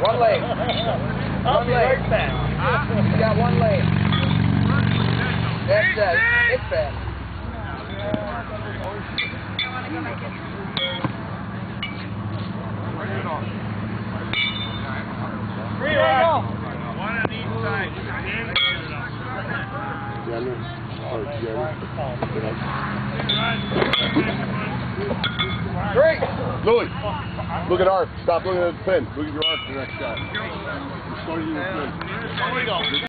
One leg. One leg. You got one leg. That's it's fast. Three right. One on each side. Three. Louis, look at arc. Stop looking at the pin. Look at your arc for the next shot. You're starting your pin.